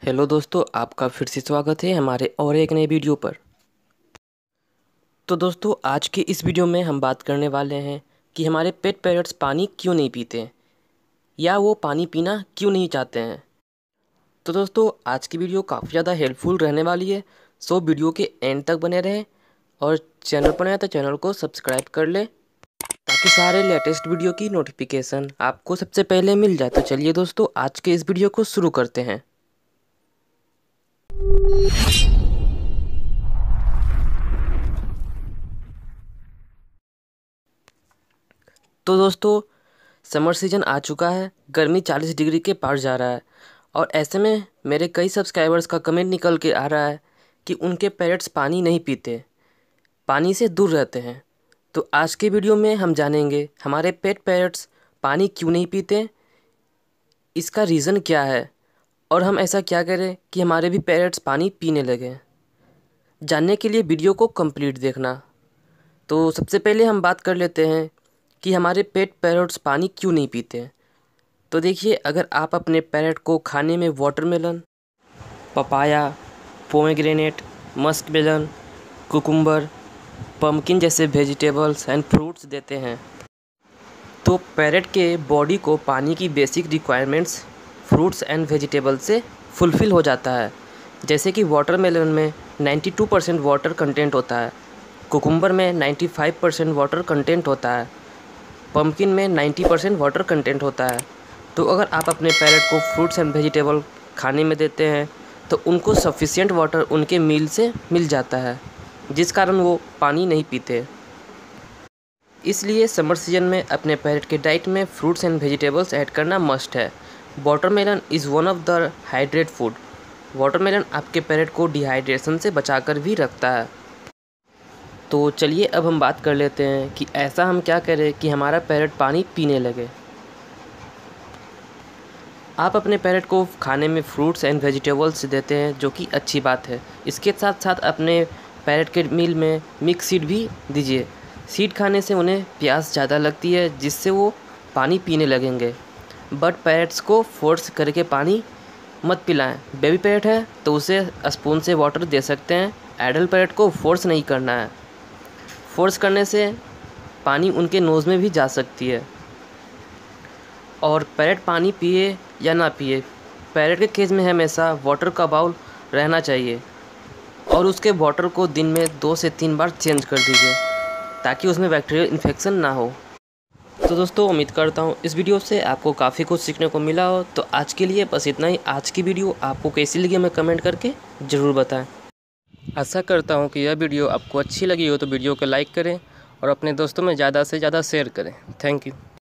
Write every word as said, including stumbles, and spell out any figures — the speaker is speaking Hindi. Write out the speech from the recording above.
हेलो दोस्तों, आपका फिर से स्वागत है हमारे और एक नए वीडियो पर। तो दोस्तों, आज के इस वीडियो में हम बात करने वाले हैं कि हमारे पेट पैरट्स पानी क्यों नहीं पीते या वो पानी पीना क्यों नहीं चाहते हैं। तो दोस्तों, आज की वीडियो काफ़ी ज़्यादा हेल्पफुल रहने वाली है, सो वीडियो के एंड तक बने रहें और चैनल पर नए तो चैनल को सब्सक्राइब कर लें ताकि सारे लेटेस्ट वीडियो की नोटिफिकेशन आपको सबसे पहले मिल जाए। तो चलिए दोस्तों, आज के इस वीडियो को शुरू करते हैं। तो दोस्तों, समर सीजन आ चुका है, गर्मी चालीस डिग्री के पार जा रहा है और ऐसे में मेरे कई सब्सक्राइबर्स का कमेंट निकल के आ रहा है कि उनके पेरेंट्स पानी नहीं पीते, पानी से दूर रहते हैं। तो आज के वीडियो में हम जानेंगे हमारे पेट पेरेंट्स पानी क्यों नहीं पीते, इसका रीज़न क्या है और हम ऐसा क्या करें कि हमारे भी पेरेंट्स पानी पीने लगें। जानने के लिए वीडियो को कंप्लीट देखना। तो सबसे पहले हम बात कर लेते हैं कि हमारे पेट पैरट्स पानी क्यों नहीं पीते हैं। तो देखिए, अगर आप अपने पैरट को खाने में watermelon, papaya, pomegranate, muskmelon, cucumber, pumpkin जैसे वेजिटेबल्स एंड फ्रूट्स देते हैं तो पैरट के बॉडी को पानी की basic requirements fruits and vegetable से फुलफ़िल हो जाता है। जैसे कि वाटरमेलन में बानवे परसेंट वाटर कंटेंट होता है, कुकुम्बर में पचानवे परसेंट वाटर कंटेंट होता है, पम्पकिन में नब्बे परसेंट वाटर कंटेंट होता है। तो अगर आप अपने पैरट को फ्रूट्स एंड वेजिटेबल खाने में देते हैं तो उनको सफिशिएंट वाटर उनके मील से मिल जाता है, जिस कारण वो पानी नहीं पीते। इसलिए समर सीजन में अपने पैरट के डाइट में फ्रूट्स एंड वेजिटेबल्स ऐड करना मस्ट है। Watermelon is one of the hydrate food. Watermelon आपके पैरट को डिहाइड्रेशन से बचाकर भी रखता है। तो चलिए अब हम बात कर लेते हैं कि ऐसा हम क्या करें कि हमारा पैरट पानी पीने लगे। आप अपने पैरट को खाने में फ्रूट्स एंड वेजिटेबल्स देते हैं, जो कि अच्छी बात है। इसके साथ साथ अपने पैरट के मील में मिक्स सीड भी दीजिए। सीड खाने से उन्हें प्यास ज़्यादा लगती है, जिससे वो पानी पीने लगेंगे। बट पैरट्स को फोर्स करके पानी मत पिलाएं। बेबी पैरट है तो उसे स्पून से वाटर दे सकते हैं। एडल्ट पैरट को फोर्स नहीं करना है। फोर्स करने से पानी उनके नोज़ में भी जा सकती है। और पैरट पानी पिए या ना पिए, पैरट के केज में हमेशा वाटर का बाउल रहना चाहिए और उसके वाटर को दिन में दो से तीन बार चेंज कर दीजिए ताकि उसमें बैक्टीरियल इन्फेक्शन ना हो। तो दोस्तों, उम्मीद करता हूँ इस वीडियो से आपको काफ़ी कुछ सीखने को मिला हो। तो आज के लिए बस इतना ही। आज की वीडियो आपको कैसी लगी हमें कमेंट करके ज़रूर बताएं। आशा करता हूँ कि यह वीडियो आपको अच्छी लगी हो तो वीडियो को लाइक करें और अपने दोस्तों में ज़्यादा से ज़्यादा शेयर करें। Thank you.